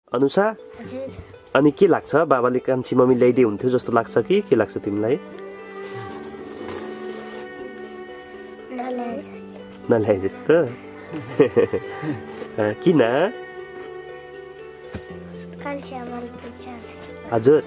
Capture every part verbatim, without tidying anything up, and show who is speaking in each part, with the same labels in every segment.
Speaker 1: अनुषा अनि के लाग्छ बाबाले कान्छी मम्मी ल्याइदिए हुन्थ्यो जस्तो लाग्छ कि के लाग्छ तिमीलाई? नल्याए जस्तो किन? हजुर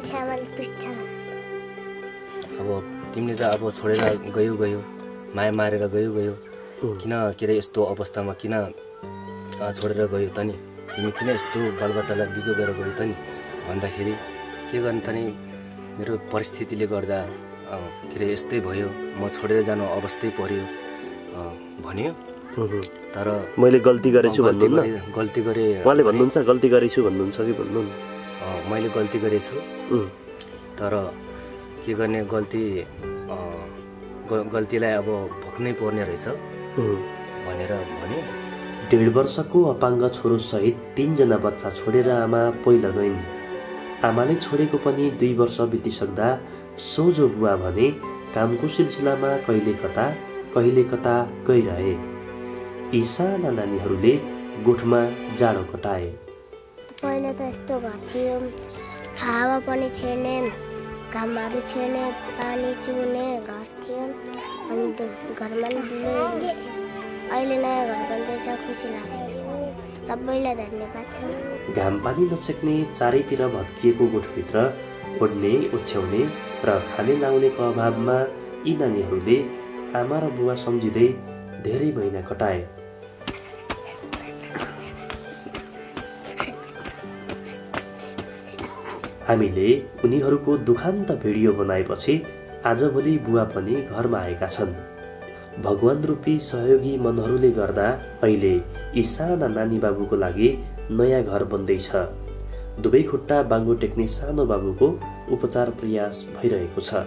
Speaker 2: अब तिमीले त अब छोडेर गयो गयो माया मारेर गयो गयो किन के अरे यस्तो अवस्थामा किन छोडेर गयो त नि? तिमी किन यस्तो बालबच्चालाई बिजो गरेर गयो त नि भन्दाखेरि के गर्ने त नि मेरो परिस्थितिले गर्दा के अरे यस्तै भयो, म छोडेर जानु अवस्थै पर्यो भन्यो। तर
Speaker 1: मैले गल्ती गरेछु भन्नुहुन्न?
Speaker 2: गल्ती गरे
Speaker 1: उहाँले भन्नुहुन्छ गल्ती गरेछु भन्नुहुन्छ कि भन्नु?
Speaker 2: मैले गल्ती गरेछु, तर के गर्ने गल्ती गल्तीलाई अब भोग्नै पर्ने रहेछ भनेर भन्यो।
Speaker 1: डेढ वर्षको अपाङ्ग छोरो सहित तीनजना बच्चा छोडेर आमा पहिला गइन्। आमाले छोडेको पनि दुई वर्ष बितिसक्दा सोझो बुवा भने कामको सिलसिलामा कहिले कता कहिले कता गइरहे। यी साना नानीहरूले गोठमा जाडो कटाए।
Speaker 3: पहिला त यस्तो घर थियो, हावा पनि छैन, घामहरू छैन, पानी चुहुने घर थियो अनि घरमा नि अहिले नयाँ घर बन्दैछ, खुसी लाग्छ। सबैलाई धन्यवाद छ।
Speaker 1: घाम पानी नछेक्ने चारैतिर भत्किएको गोठभित्र ओड्ने ओछ्याउने र खाने लाउनेको अभावमा यी नानीहरूले आमा र बुवा सम्झिँदै धेरै महिना कटाए। हामीले उनीहरूको दुखान्त भिडियो बनाएपछि आजभोलि बुवा पनि घरमा आएका छन्। भगवान रूपी सहयोगी मनहरूले गर्दा अहिले यी साना नानी बाबुको लागि नयाँ घर बन्दैछ। दुवै खुट्टा बाङ्गो टेक्ने सानो बाबुको उपचार प्रयास भइरहेको छ।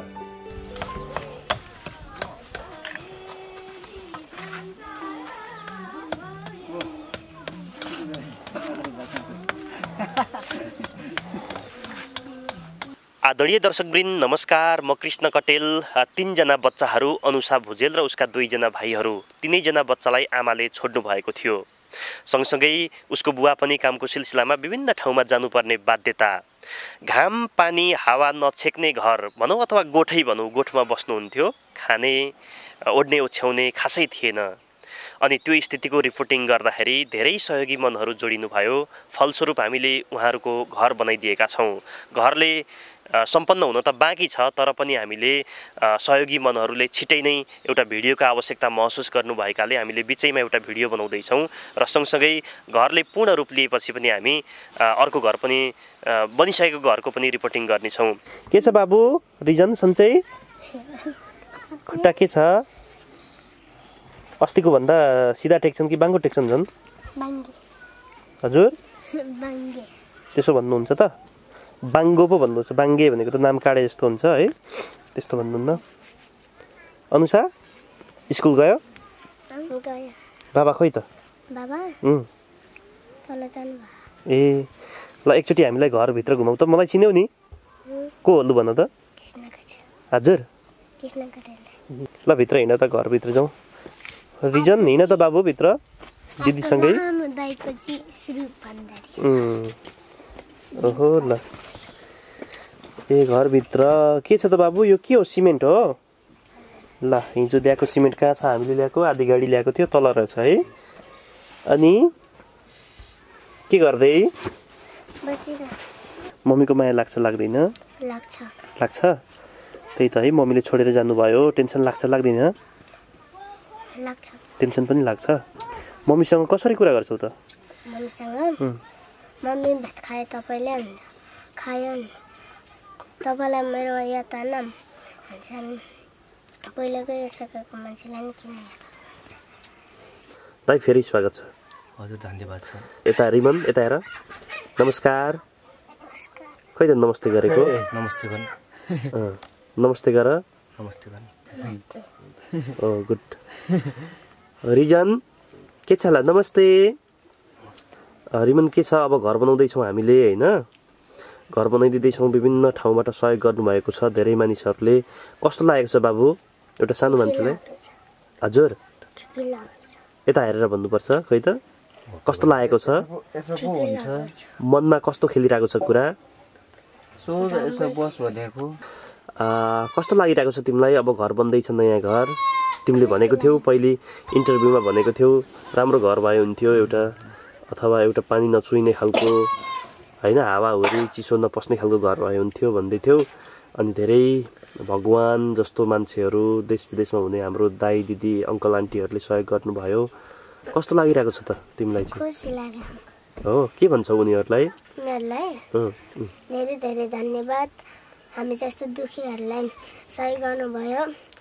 Speaker 1: आदरणीय दर्शकवृन्द नमस्कार, म कृष्ण कटेल। तीनजना बच्चाहरू अनुषा भुजेल र उसका दुईजना भाइहरू, तीनैजना बच्चालाई आमाले छोड्नु भएको थियो। सँगसँगै उसको बुवा पनि कामको सिलसिलामा विभिन्न ठाउँमा जानुपर्ने बाध्यता। घाम पानी हावा नछेक्ने घर भनौँ अथवा गोठै भनौँ, गोठमा बस्नुहुन्थ्यो। खाने ओड्ने ओछ्याउने खासै थिएन। अनि त्यो स्थितिको रिपोर्टिङ गर्दाखेरि धेरै सहयोगी मनहरू जोडिनु भयो। फलस्वरूप हामीले उहाँहरूको घर बनाइदिएका छौँ। घरले सम्पन्न हुन त बाँकी छ, तर पनि हामीले सहयोगी मनहरूले छिटै नै एउटा भिडियोको आवश्यकता महसुस गर्नुभएकाले हामीले बिचैमा एउटा भिडियो बनाउँदैछौँ र सँगसँगै घरले पूर्ण रूप लिएपछि पनि हामी अर्को घर पनि बनिसकेको घरको पनि रिपोर्टिङ गर्नेछौँ। के छ बाबु रिजन सन्चै? खुट्टा के छ? अस्तिको भन्दा सिधा टेक्छन् कि बाङ्गो टेक्छन् झन्? हजुर त्यसो भन्नुहुन्छ त? बाङ्गो पो भन्नुहुन्छ? बाङ्गे भनेको त नाम काडे जस्तो हुन्छ है, त्यस्तो भन्नुहुन्न। अनुषा स्कुल गयो? बाबा खोइ त? ए ल एकचोटि हामीलाई घरभित्र घुमाउ त, मलाई चिन्यौ नि? को हो लु भन त? हजुर ल भित्र हिँड त, घरभित्र जाउँ। रिजन हिँड त बाबु भित्र दिदीसँगै। ओहो ल ए घरभित्र के छ त बाबु? यो के हो? सिमेन्ट हो? ल हिजो ल्याएको सिमेन्ट कहाँ छ? हामीले ल्याएको आधी गाडी ल्याएको थियो, तल रहेछ है। अनि के गर्दै? मम्मीको माया लाग्छ लाग्दैन?
Speaker 3: लाग्छ
Speaker 1: लाग्छ। त्यही त है, मम्मीले छोडेर जानुभयो, टेन्सन लाग्छ लाग्दैन?
Speaker 3: लाग्छ।
Speaker 1: टेन्सन पनि लाग्छ। मम्मीसँग कसरी कुरा गर्छौ त?
Speaker 3: मम्मीसँग मम्मी भात खाए तपाईँले खायो नि, तपाईँलाई मेरो याद आएन भन्छन्। पहिला गइसकेको मान्छेलाई नि किन याद आउँछ?
Speaker 1: दाइ फेरि स्वागत छ।
Speaker 2: हजुर धन्यवाद छ।
Speaker 1: यता रिमन यता हेर। नमस्कार। खै त नमस्ते गरेको?
Speaker 2: नमस्ते गर्नु।
Speaker 1: नमस्ते गर।
Speaker 2: नमस्ते गर्नु।
Speaker 1: ओ गुड। रिजन के छ ल? नमस्ते। रिमन के छ? अब घर बनाउँदैछौँ हामीले होइन, घर बनाइदिँदैछौँ। विभिन्न ठाउँबाट सहयोग गर्नुभएको छ धेरै मानिसहरूले। कस्तो लागेको छ बाबु एउटा सानो मान्छेलाई? हजुर यता हेरेर भन्नुपर्छ। खै त कस्तो लागेको छ
Speaker 2: यसो पो हुन्छ
Speaker 1: मनमा कस्तो खेलिरहेको छ कुरा
Speaker 2: सो यसो बस भनेको
Speaker 1: कस्तो लागिरहेको छ तिमीलाई अब घर बन्दैछ नयाँ घर तिमीले भनेको थियौ पहिले इन्टरभ्यूमा भनेको थियौ राम्रो घर भए हुन्थ्यो एउटा अथवा एउटा पानी नछुइने खालको हैन हावाहुरी चिसो नपस्ने खालको घर भए हुन्थ्यो भन्दै थियौ अनि धेरै भगवान जस्तो मान्छेहरू देश विदेशमा हुने हाम्रो दाइ दिदी अङ्कल आन्टीहरूले सहयोग गर्नुभयो कस्तो लागिरहेको छ त तिमीलाई चाहिँ
Speaker 3: खुसी लाग्यो
Speaker 1: हो के भन्छौ उनीहरूलाई
Speaker 3: उनीहरूलाई धेरै धेरै धन्यवाद हामी जस्तो दुखीहरूलाई सहयोग गर्नुभयो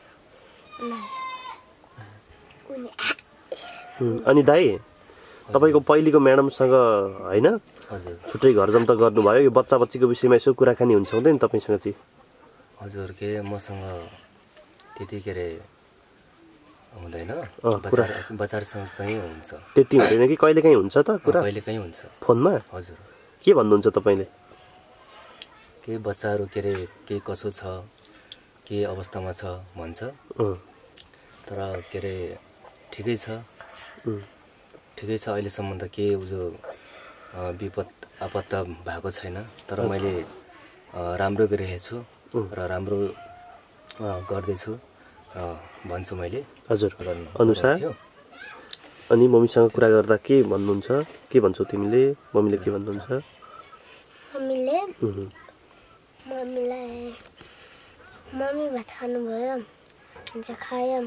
Speaker 1: अनि दाइ तपाईको पहिलेको म्याडमसँग हैन
Speaker 2: हजुर
Speaker 1: छुट्टै घर जम्ता गर्नुभयो यो बच्चा बच्चीको विषयमा यसो कुराकानी हुन्छ हुँदैन तपाईसँग चाहिँ
Speaker 2: हजुर के मसँग त्यति के अरे हुँदैन
Speaker 1: कुरा
Speaker 2: बच्चाहरूसँग चाहिँ हुन्छ
Speaker 1: त्यति हुँदैन कि कहिलेकाहीँ हुन्छ त कुरा
Speaker 2: कहिलेकाहीँ हुन्छ
Speaker 1: फोनमा
Speaker 2: हजुर
Speaker 1: के भन्नुहुन्छ तपाईँले
Speaker 2: के बच्चाहरू के अरे के कसो छ के अवस्थामा छ भन्छ तर के अरे ठिकै छ ठिकै छ अहिलेसम्म त के जो विपद आपत्ता भएको छैन तर मैले राम्रो गरिरहेछु र राम्रो गर्दैछु भन्छु मैले
Speaker 1: हजुर अनुसार अनि मम्मीसँग कुरा गर्दा के भन्नुहुन्छ के भन्छौ तिमीले मम्मीले के भन्नुहुन्छ
Speaker 3: हामीले मम्मीलाई मम्मी भात खानुभयो हुन्छ खायौँ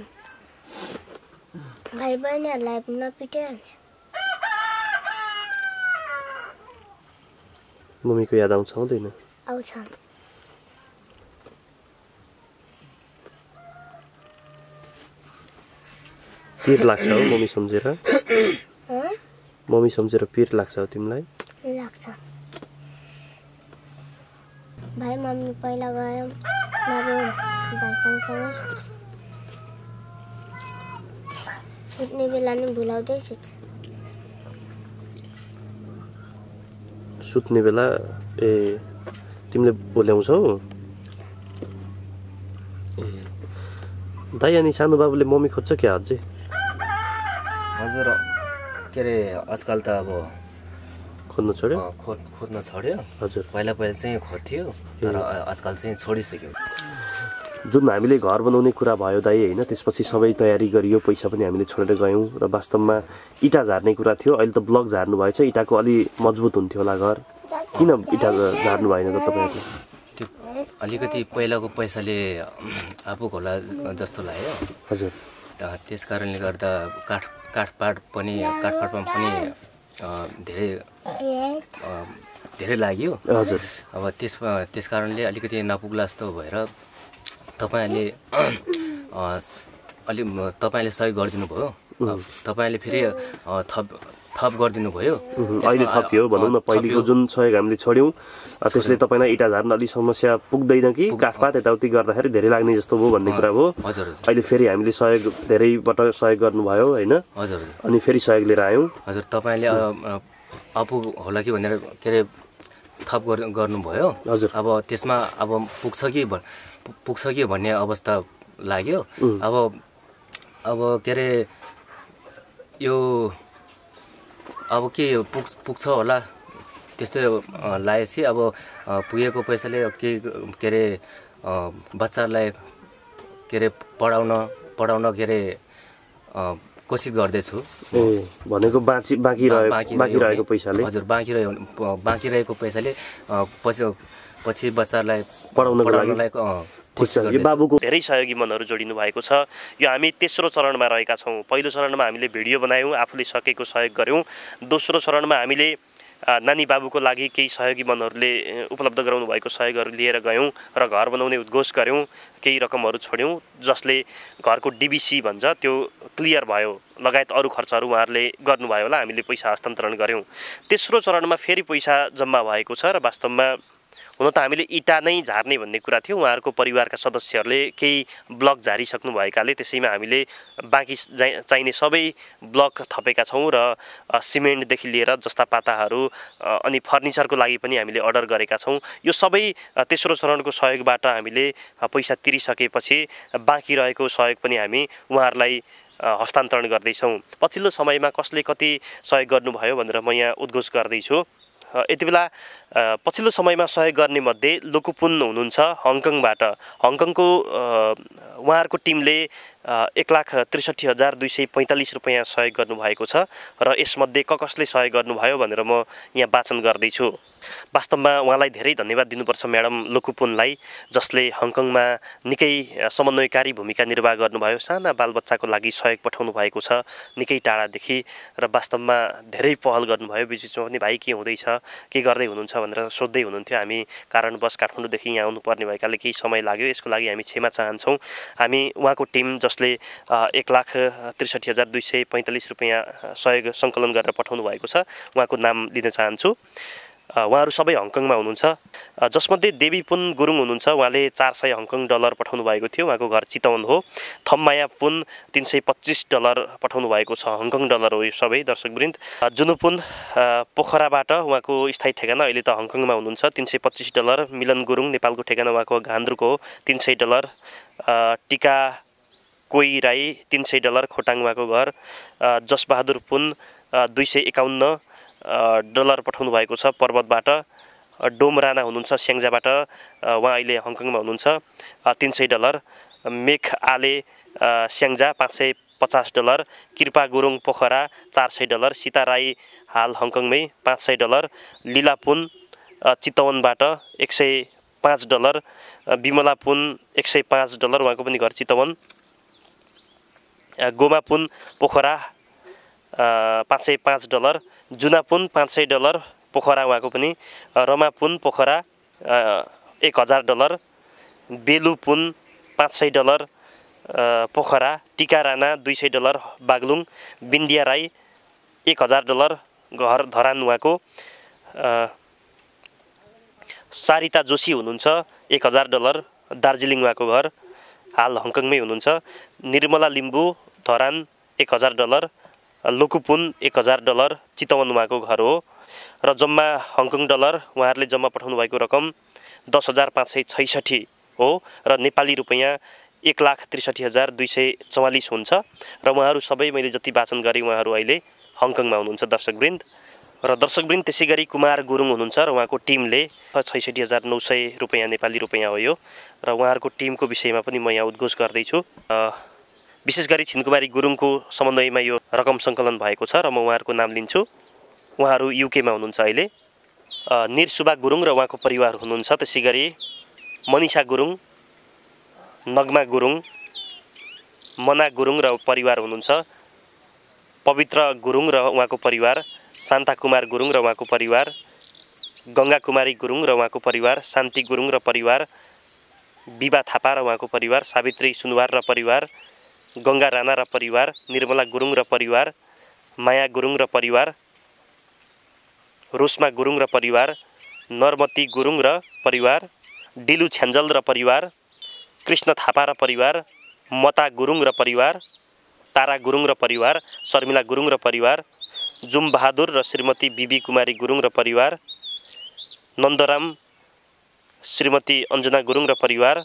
Speaker 3: भाइ बहिनीहरूलाई नपिटे हुन्छ
Speaker 1: मम्मीको याद आउँछ आउँदैन
Speaker 3: आउँछ
Speaker 1: पिर लाग्छ हो मम्मी सम्झेर मम्मी सम्झेर पिर लाग्छ हो तिमीलाई
Speaker 3: लाग्छ भाइ मम्मी पहिला गयौँ मेरो भाइ सँगसँगै सुत्ने बेला नि भुलाउँदै सुत्छ
Speaker 1: सुत्ने बेला ए तिमीले बोल्याउँछौ दाइ अनि सानो बाबुले मम्मी खोज्छ क्या अझै
Speaker 2: हजुर के अरे आजकल त अब
Speaker 1: खोज्न छोड्यो
Speaker 2: खोज खोज्न छोड्यो
Speaker 1: हजुर
Speaker 2: पहिला पहिला चाहिँ खोज्थ्यो तर आजकल चाहिँ छोडिसक्यो
Speaker 1: जुन हामीले घर बनाउने कुरा भयो दाइ होइन त्यसपछि सबै तयारी गरियो पैसा पनि हामीले छोडेर गयौँ र वास्तवमा इँटा झार्ने कुरा थियो अहिले त ब्लक झार्नु भएछ इँटाको अलि मजबुत हुन्थ्यो होला घर किन इँटा झार्नु भएन त तपाईँहरूले
Speaker 2: त्यो अलिकति पहिलाको पैसाले आफू होला जस्तो लाग्यो
Speaker 1: हजुर
Speaker 2: त्यस कारणले गर्दा काठ काठपाट पनि काठपाटमा पनि धेरै धेरै लाग्यो
Speaker 1: हजुर
Speaker 2: अब त्यस त्यस कारणले अलिकति नपुग्ला जस्तो भएर तपाईँहरूले अलि तपाईँले सहयोग गरिदिनु भयो तपाईँले फेरि थप थप गरिदिनु भयो
Speaker 1: अहिले थप्यो भनौँ न पहिलेको जुन सहयोग हामीले छोड्यौँ त्यसले तपाईँलाई इँटा झार्न अलिक समस्या पुग्दैन कि काठपात यताउति गर्दाखेरि धेरै लाग्ने जस्तो भयो भन्ने कुरा हो
Speaker 2: हजुर
Speaker 1: अहिले फेरि हामीले सहयोग धेरैबाट सहयोग गर्नुभयो होइन
Speaker 2: हजुर
Speaker 1: अनि फेरि सहयोग लिएर आयौँ
Speaker 2: हजुर तपाईँले आफू होला कि भनेर के अरे थप गर्नुभयो
Speaker 1: हजुर
Speaker 2: अब त्यसमा अब पुग्छ कि पुग्छ कि भन्ने अवस्था लाग्यो अब अब के अरे यो अब के पुग पुग्छ होला त्यस्तै लागेपछि अब पुगेको पैसाले के के अरे बच्चाहरूलाई के अरे पढाउन पढाउन के अरे कोसिस गर्दैछु
Speaker 1: ए भनेको बाँची बाँकी रह्यो बाँकी रहेको पैसाले
Speaker 2: हजुर बाँकी रह्यो बाँकी रहेको पैसाले पछि पछि बच्चाहरूलाई
Speaker 1: पढाउनको लागि
Speaker 2: कोसिस
Speaker 1: बाबुको धेरै सहयोगी मनहरू जोडिनु भएको छ यो हामी तेस्रो चरणमा रहेका छौँ पहिलो चरणमा हामीले भिडियो बनायौँ आफूले सकेको सहयोग गऱ्यौँ दोस्रो चरणमा हामीले नानी बाबुको लागि केही सहयोगी मनहरूले उपलब्ध गराउनु भएको सहयोगहरू लिएर गयौँ र घर बनाउने उद्घोष गऱ्यौँ केही रकमहरू छोड्यौँ जसले घरको डिबिसी भन्छ त्यो क्लियर भयो लगायत अरू खर्चहरू उहाँहरूले गर्नुभयो होला हामीले पैसा हस्तान्तरण गऱ्यौँ तेस्रो चरणमा फेरि पैसा जम्मा भएको छ र वास्तवमा हुन त हामीले इँटा नै झार्ने भन्ने कुरा थियो उहाँहरूको परिवारका सदस्यहरूले केही ब्लक झारिसक्नु भएकाले त्यसैमा हामीले बाँकी चाहिने सबै ब्लक थपेका छौँ र सिमेन्टदेखि लिएर जस्ता पाताहरू अनि फर्निचरको लागि पनि हामीले अर्डर गरेका छौँ यो सबै तेस्रो चरणको सहयोगबाट हामीले पैसा तिरिसकेपछि बाँकी रहेको सहयोग पनि हामी उहाँहरूलाई हस्तान्तरण गर्दैछौँ। पछिल्लो समयमा कसले कति सहयोग गर्नुभयो भनेर म यहाँ उद्घोष गर्दैछु। यति बेला पछिल्लो समयमा सहयोग गर्ने मध्ये लोकुपुन हुनुहुन्छ हङकङबाट। हङकङको उहाँहरूको टिमले एक लाख त्रिसठी हजार दुई सय पैँतालिस रुपियाँ सहयोग गर्नुभएको छ र यसमध्ये क कसले सहयोग गर्नुभयो भनेर म यहाँ वाचन गर्दैछु। वास्तवमा उहाँलाई धेरै धन्यवाद दिनुपर्छ म्याडम लोकुपुनलाई, जसले हङकङमा निकै समन्वयकारी भूमिका निर्वाह गर्नुभयो। साना बालबच्चाको लागि सहयोग पठाउनु भएको छ निकै टाढादेखि र वास्तवमा धेरै पहल गर्नुभयो। बिचबिचमा पनि भाइ के हुँदैछ, के गर्दै हुनुहुन्छ भनेर सोध्दै हुनुहुन्थ्यो। हामी कारणवश काठमाडौँदेखि यहाँ आउनुपर्ने भएकाले केही समय लाग्यो, यसको लागि हामी क्षमा चाहन्छौँ। हामी उहाँको टिम जसले एक लाख त्रिसठी हजार दुई सय पैँतालिस रुपियाँ सहयोग सङ्कलन गरेर पठाउनु भएको छ, उहाँको नाम लिन चाहन्छु। उहाँहरू सबै हङकङमा हुनुहुन्छ, जसमध्ये देवीपुन गुरुङ हुनुहुन्छ। उहाँले चार सय हङकङ डलर पठाउनु भएको थियो, उहाँको घर चितवन हो। थम्माया पुन तिन सय पच्चिस डलर पठाउनु भएको छ, हङकङ डलर हो यो सबै दर्शकवृन्द। जुनुपुन पोखराबाट उहाँको स्थायी ठेगाना अहिले त हङकङमा हुनुहुन्छ, तिन सय पच्चिस डलर। मिलन गुरुङ नेपालको ठेगाना उहाँको घान्द्रुको हो, तिन सय डलर। टिका कोही राई तिन सय डलर, खोटाङ उहाँको घर। जसबहादुर पुन दुई सय एकाउन्न डलर पठाउनु भएको छ पर्वतबाट। डोम राणा हुनुहुन्छ स्याङ्जाबाट, उहाँ अहिले हङकङमा हुनुहुन्छ, तिन सय डलर। मेख आले स्याङ्जा पाँच सय पचास डलर। कृपा गुरुङ पोखरा चार सय डलर। सीता राई हाल हङकङमै पाँच सय डलर। लीला पुन चितवनबाट एक सय पाँच डलर। विमला पुन एक सय पाँच डलर, उहाँको पनि घर चितवन। गोमा पुन पोखरा पाँच सय पाँच डलर। जुनापुन पाँच सय डलर पोखरा उहाँको पनि। रमापुन पोखरा एक हजार डलर। बेलुपुन पाँच सय डलर पोखरा। टिका राणा दुई सय डलर बागलुङ। बिन्दिया राई एक हजार डलर घर धरान उहाँको। सारिता जोशी हुनुहुन्छ एक हजार डलर, दार्जिलिङ उहाँको घर, हाल हङकङमै हुनुहुन्छ। निर्मला लिम्बू धरान एक हजार डलर। लोकुपुन एक हजार डलर, चितवन उहाँको घर हो। र जम्मा हङकङ डलर उहाँहरूले जम्मा पठाउनु भएको रकम दस हजार पाँच सय छैसठी हो र नेपाली रुपियाँ एक लाख त्रिसठी हजार दुई सय चौवालिस हुन्छ। र उहाँहरू सबै मैले जति वाचन गरेँ उहाँहरू अहिले हङकङमा हुनुहुन्छ दर्शकवृन्द। र दर्शकवृन्द त्यसै गरी कुमार गुरुङ हुनुहुन्छ र उहाँको टिमले छैसठी हजार नौ सय रुपियाँ नेपाली रुपियाँ हो यो। र उहाँहरूको टिमको विषयमा पनि म यहाँ उद्घोष गर्दैछु। विशेष गरी छिनकुमारी गुरुङको समन्वयमा यो रकम सङ्कलन भएको छ र म उहाँहरूको नाम लिन्छु। उहाँहरू युकेमा हुनुहुन्छ अहिले। निरसुबा गुरुङ र उहाँको परिवार हुनुहुन्छ। त्यसै गरी मनिषा गुरुङ, नगमा गुरुङ, मना गुरुङ र परिवार हुनुहुन्छ। पवित्र गुरुङ र उहाँको परिवार। शान्ता कुमार गुरुङ र उहाँको परिवार। गङ्गा कुमारी गुरुङ र उहाँको परिवार। शान्ति गुरुङ र परिवार। बिबा थापा र उहाँको परिवार। सावित्री सुनवार र परिवार। गङ्गा राणा र परिवार। निर्मला गुरुङ र परिवार। माया गुरुङ र परिवार। रोस्मा गुरुङ र परिवार। नरमती गुरुङ र परिवार। डिलु छ्यान्जल र परिवार। कृष्ण थापा र परिवार। मता गुरुङ र परिवार। तारा गुरुङ र परिवार। शर्मिला गुरुङ र परिवार। जुम बहादुर र श्रीमती बिबी कुमारी गुरुङ र परिवार। नन्दराम श्रीमती अन्जना गुरुङ र परिवार।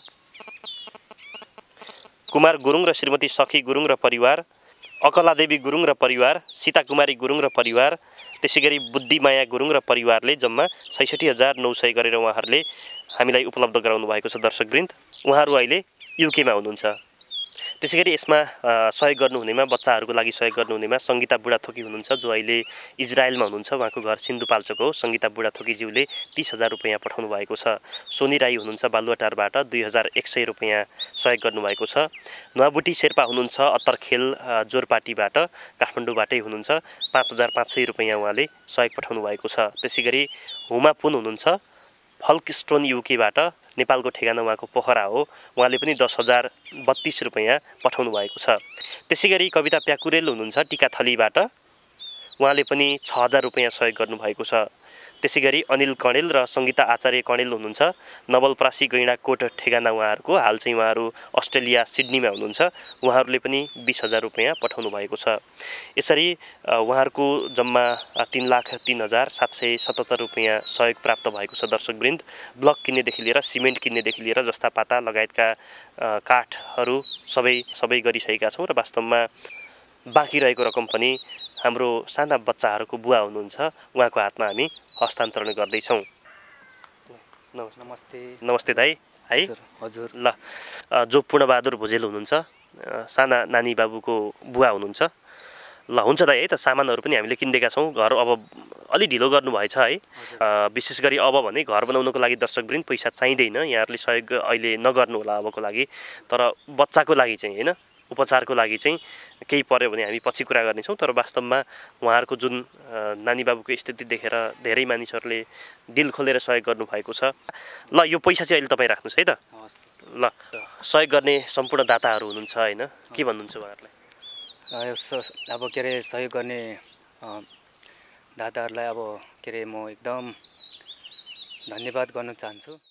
Speaker 1: कुमार गुरुङ र श्रीमती सखी गुरुङ र परिवार। अकलादेवी गुरुङ र परिवार। सीता कुमारी गुरुङ र परिवार। त्यसै गरी बुद्धिमाया गुरुङ र परिवारले जम्मा छैसठी हजार नौ सय गरेर उहाँहरूले हामीलाई उपलब्ध गराउनु भएको छ दर्शकवृन्द। उहाँहरू अहिले युकेमा हुनुहुन्छ। त्यसै गरी यसमा सहयोग गर्नुहुनेमा बच्चाहरूको लागि सहयोग गर्नुहुनेमा सङ्गीता बुढाथोकी हुनुहुन्छ, जो अहिले इजरायलमा हुनुहुन्छ। उहाँको घर सिन्धुपाल्चोक हो। सङ्गीता बुढाथोकीज्यूले तिस हजार रुपियाँ पठाउनु भएको छ। सोनी राई हुनुहुन्छ बालुवाटारबाट, दुई हजार एक सय रुपियाँ सहयोग गर्नुभएको छ। नुवाबुटी शेर्पा हुनुहुन्छ अत्तरखेल जोरपाटीबाट, काठमाडौँबाटै हुनुहुन्छ, पाँच हजार पाँच सय रुपियाँ उहाँले सहयोग पठाउनु भएको छ। त्यसै गरी हुमा पुन हुनुहुन्छ फल्कस्टोन युकेबाट, नेपालको ठेगाना उहाँको पोखरा हो, उहाँले पनि दस हजार बत्तिस रुपियाँ पठाउनु भएको छ। त्यसै गरी कविता प्याकुरेल हुनुहुन्छ टिकाथलीबाट, उहाँले पनि छ हजार रुपियाँ सहयोग गर्नुभएको छ। त्यसै गरी अनिल कणेल र सङ्गीता आचार्य कणेल हुनुहुन्छ नवलपरासी गैँडाकोट ठेगाना उहाँहरूको, हाल चाहिँ उहाँहरू अस्ट्रेलिया सिडनीमा हुनुहुन्छ। उहाँहरूले पनि बिस हजार रुपियाँ पठाउनु भएको छ। यसरी उहाँहरूको जम्मा तिन लाख तिन हजार सात सय सतहत्तर रुपियाँ सहयोग प्राप्त भएको छ दर्शकवृन्द। ब्लक किन्नेदेखि लिएर सिमेन्ट किन्नेदेखि लिएर जस्ता पाता लगायतका काठहरू सबै सबै गरिसकेका छौँ र वास्तवमा बाँकी रहेको रकम पनि हाम्रो साना बच्चाहरूको बुवा हुनुहुन्छ उहाँको हातमा हामी हस्तान्तरण गर्दैछौँ।
Speaker 2: नमस्ते
Speaker 1: नमस्ते दाइ है।
Speaker 2: हजुर।
Speaker 1: ल जो पूर्णबहादुर भुजेल हुनुहुन्छ साना नानी बाबुको बुवा हुनुहुन्छ। ल हुन्छ दाइ है त सामानहरू पनि हामीले किनिदिएका छौँ। घर अब अलि ढिलो गर्नुभएछ है। विशेष गरी अब भने घर बनाउनको लागि दर्शकवृन्द पैसा चाहिँदैन, यहाँहरूले सहयोग अहिले नगर्नु होला अबको लागि। तर बच्चाको लागि चाहिँ होइन उपचारको लागि चाहिँ केही पर्यो भने हामी पछि कुरा गर्नेछौँ। तर वास्तवमा उहाँहरूको जुन नानी बाबुको स्थिति देखेर धेरै मानिसहरूले दिल खोलेर सहयोग गर्नुभएको छ। ल यो पैसा चाहिँ अहिले तपाईँ राख्नुहोस् है त। ल सहयोग गर्ने सम्पूर्ण दाताहरू हुनुहुन्छ होइन, के भन्नुहुन्छ उहाँहरूलाई?
Speaker 2: अब के अरे सहयोग गर्ने दाताहरूलाई अब के अरे म एकदम धन्यवाद गर्न चाहन्छु।